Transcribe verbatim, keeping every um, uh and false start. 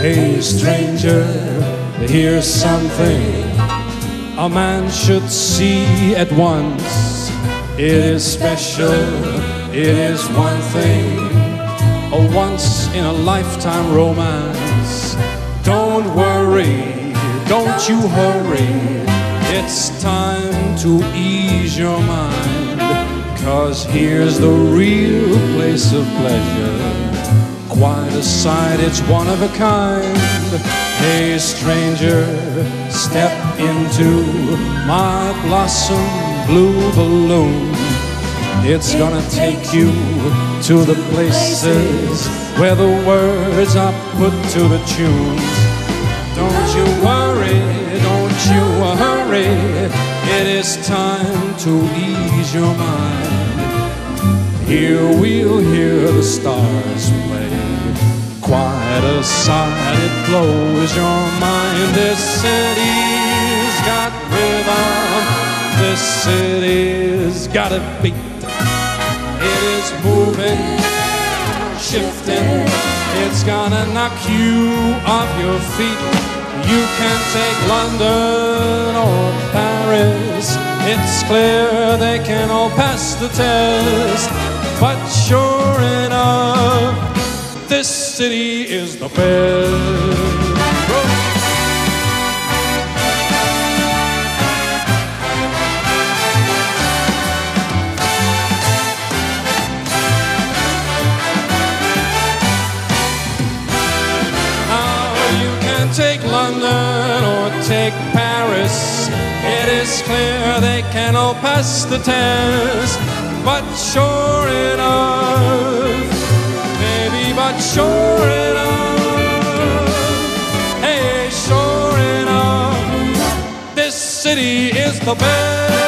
Hey stranger, here's something a man should see at once. It is special, it is one thing, a once-in-a-lifetime romance. Don't worry, don't you hurry, it's time to ease your mind, 'cause here's the real place of pleasure. Quite a sight, it's one of a kind. Hey stranger, step into my blossom blue balloon. It's gonna take you to the places where the words are put to the tune. Don't you worry, don't you hurry, it is time to ease your mind. Here we'll hear the stars play, quite a sight, it blows your mind. This city's got rhythm, this city's got a beat. It is moving, shifting, it's gonna knock you off your feet. You can take London or Paris, it's clear they can all pass the test. But sure enough, this city is the best. Take London or take Paris, it is clear they can all pass the test. But sure enough, baby, but sure enough, hey, sure enough, this city is the best.